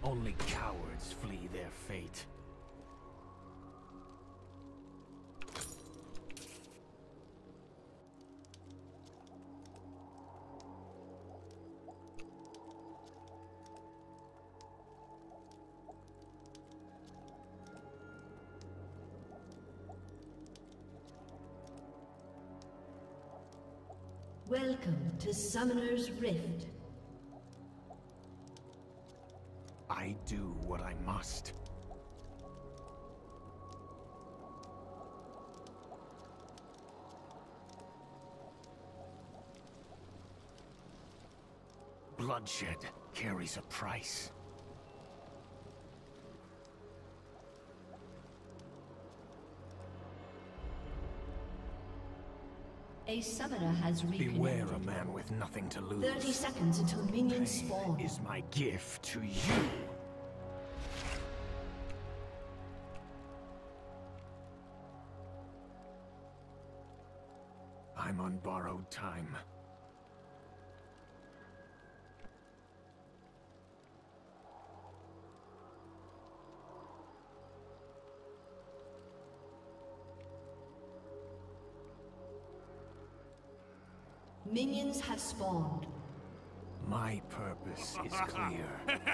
Only cowards flee their fate. Welcome to Summoner's Rift. I do what I must. Bloodshed carries a price. A summoner has reconnected. Beware a man with nothing to lose. 30 seconds until minions spawn. Is my gift to you. I'm on borrowed time. Minions have spawned. My purpose is clear.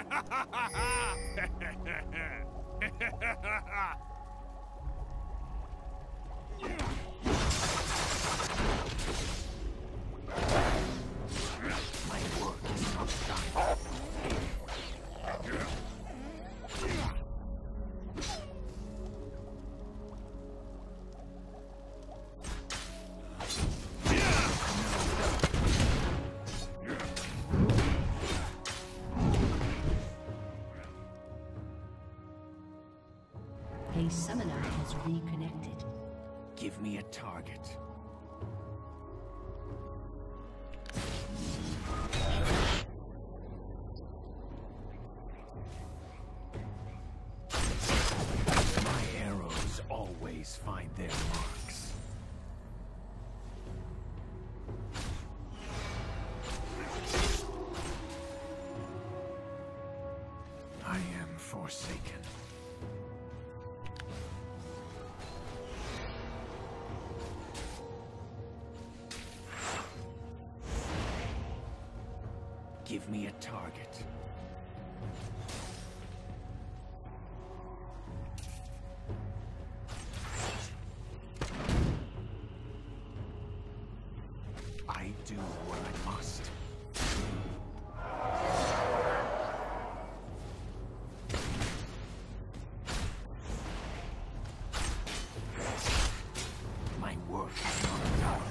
My work is not done. A summoner has reconnected. Give me a target. My arrows always find their marks. I am forsaken. Give me a target. I do what I must. My work is not done.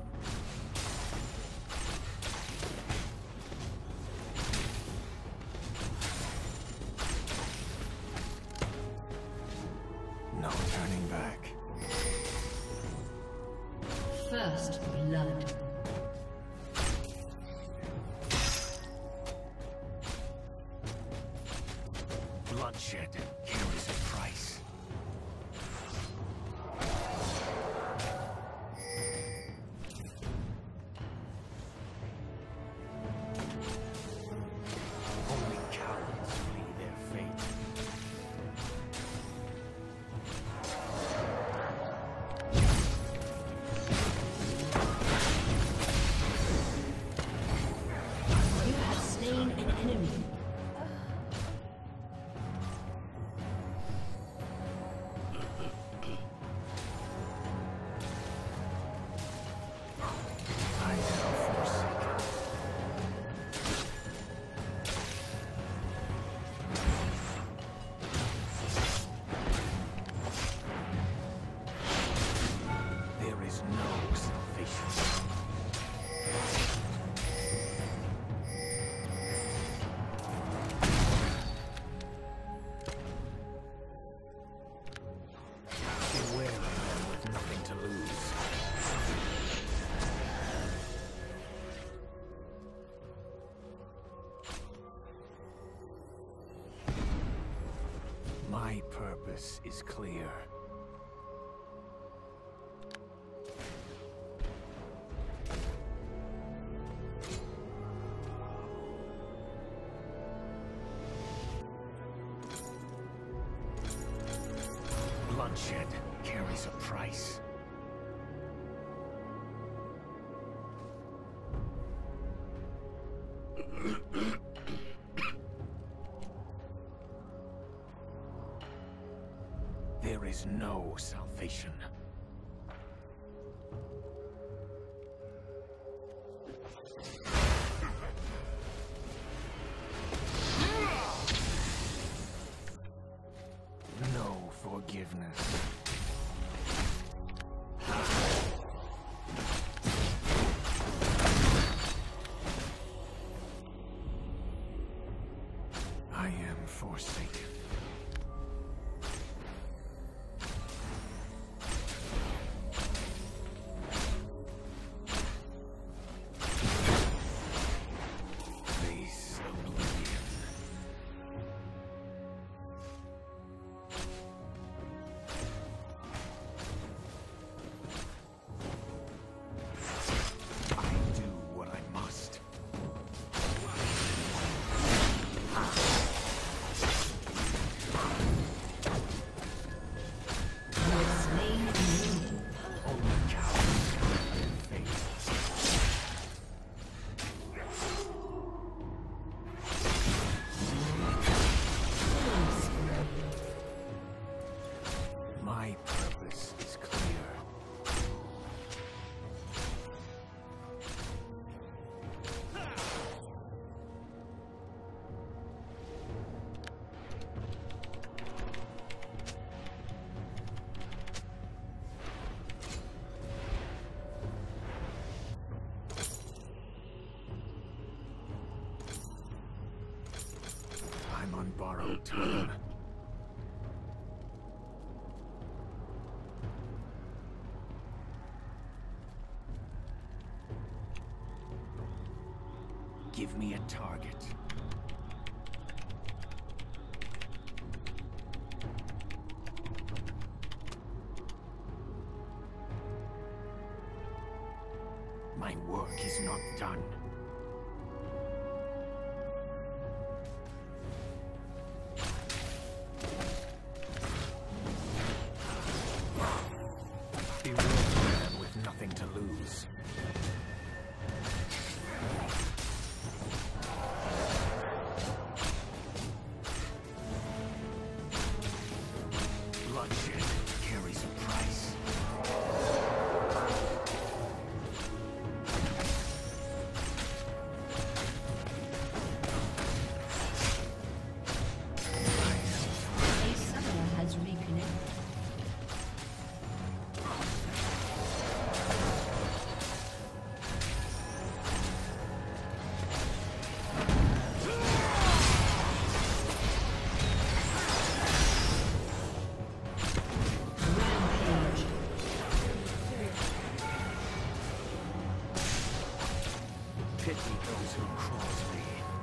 No turning back. First blood. Bloodshed carries a price. Only cowards flee their fate. You have slain an enemy. I am forsaken. There is no salvation. Beware a man with nothing to lose. My purpose is clear. Bloodshed carries a price. There is no salvation. No forgiveness. I am forsaken. Face oblivion. I do what I must. You have slain an enemy. Only cowards cover their fate. My purpose is clear. I'm on borrowed time. Give me a target. My work is not done. Beware the man with nothing to lose. Bloodshed carries a price. A summoner has reconnected. Rampage. Pity those who cross me.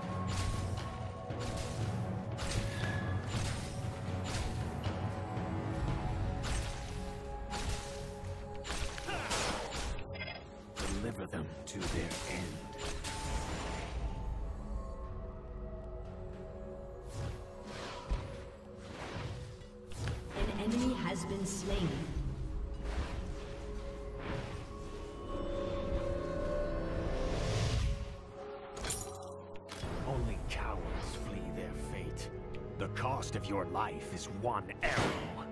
Deliver them to their end. An enemy has been slain. Only cowards flee their fate. The cost of your life is one arrow.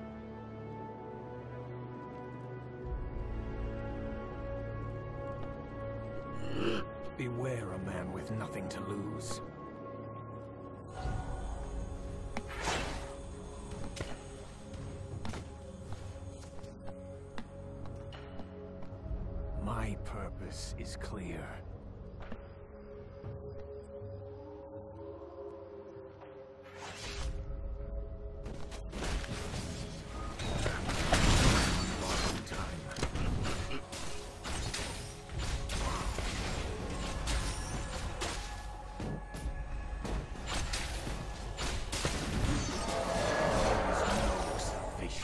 Beware a man with nothing to lose. My purpose is clear. Borrowed time. There is no salvation.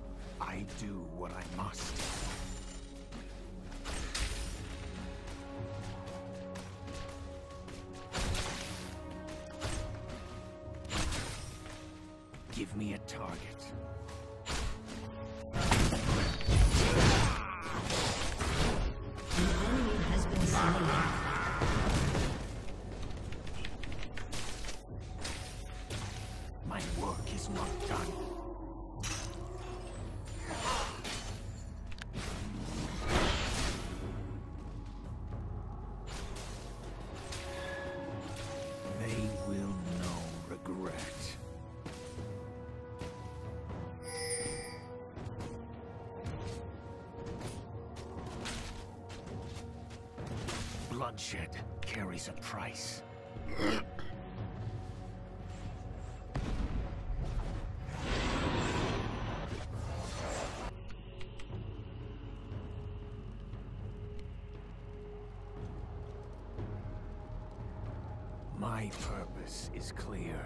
I do what I must. me a target. An enemy has been slain. My work is not done. They will know regret. Bloodshed carries a price. My purpose is clear.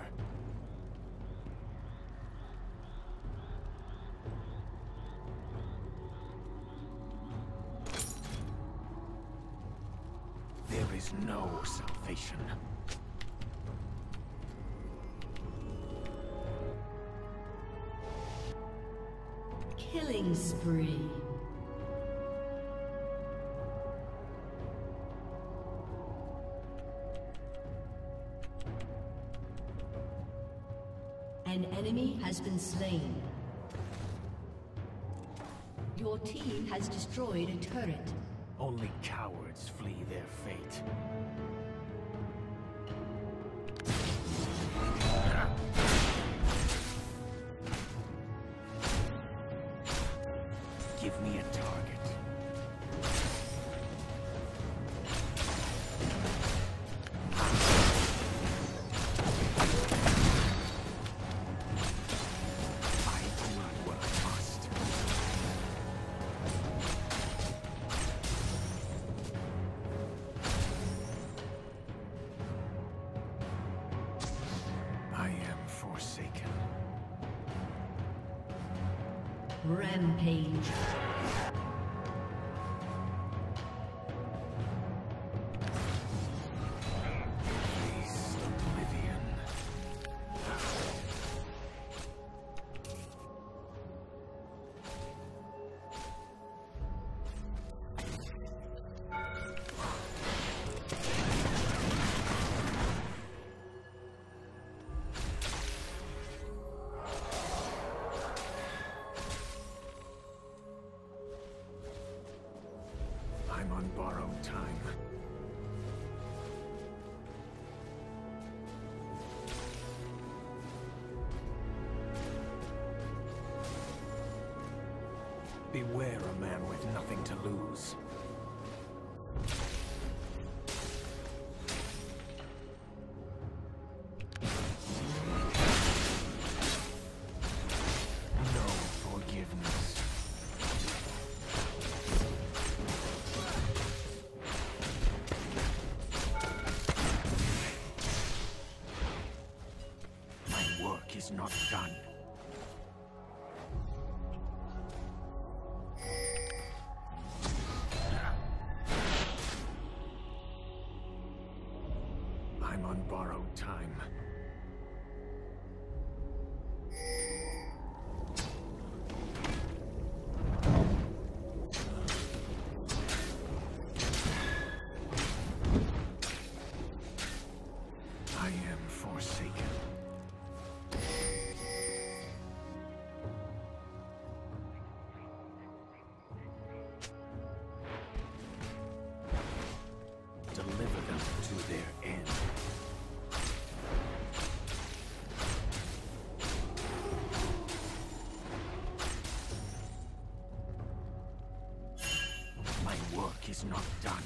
There is no salvation. Killing spree. An enemy has been slain. Your team has destroyed a turret. Only cowards flee their fate. Give me a target. I do what I must. I am forsaken. Rampage. Face oblivion. I'm on borrowed time. Beware a man with nothing to lose. No forgiveness. My work is not done. I'm on borrowed time. I am forsaken. Deliver them to their end. My work is not done.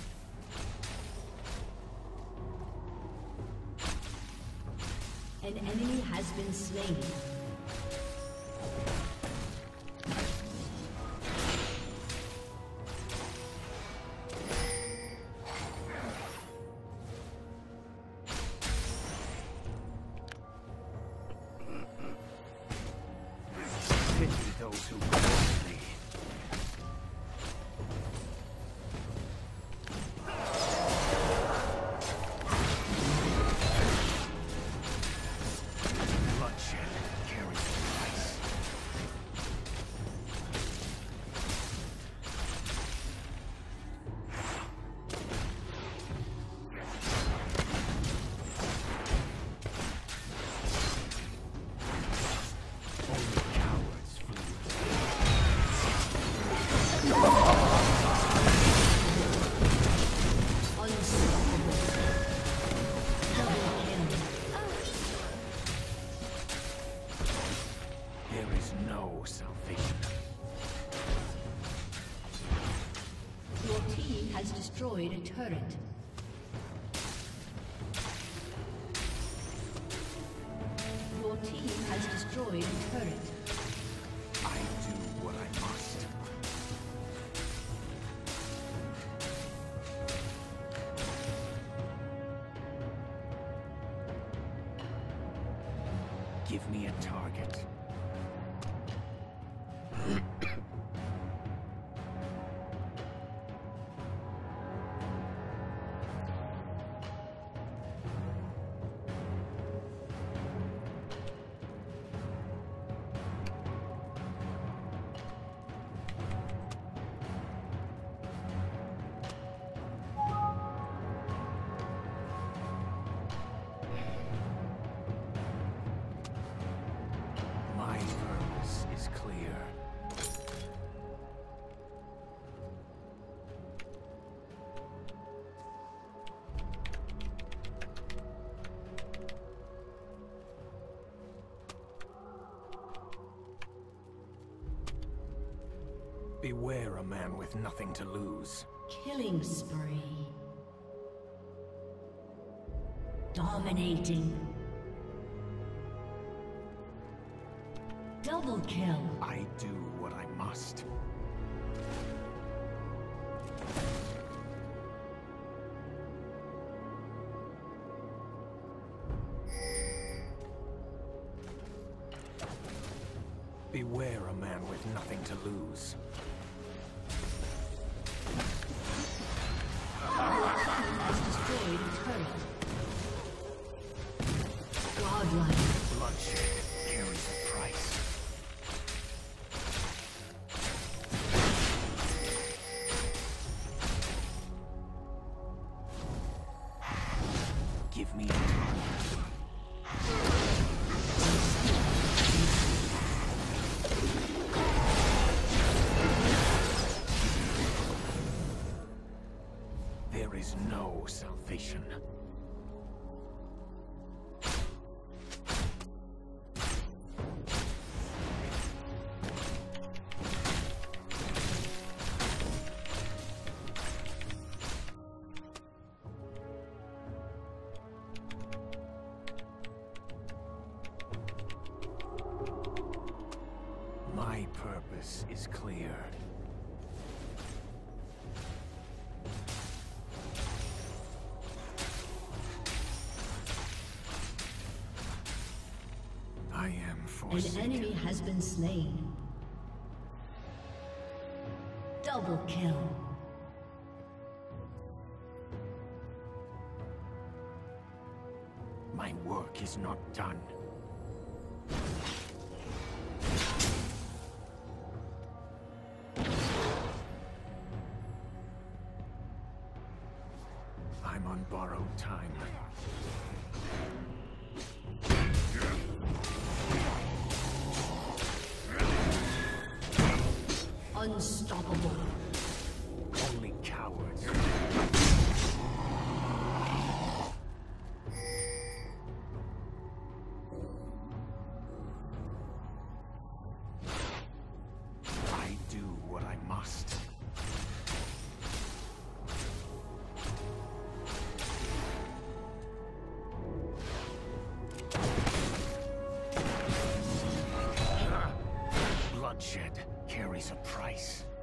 An enemy has been slain. Pity those who cross me. Bloodshed carries destroyed a turret. Your team has destroyed a turret. I do what I must. Give me a target. My purpose is clear. Beware a man with nothing to lose. Killing spree. Dominating. Double kill. I do what I must. Beware a man with nothing to lose. Has destroyed a turret. Godlike. Bloodshed carries a price. Give me a target. There is no salvation. My purpose is clear. I am An forsaken. enemy has been slain. Double kill. My work is not done. I'm on borrowed time. Unstoppable. Only cowards. I do what I must. Bloodshed carries a price.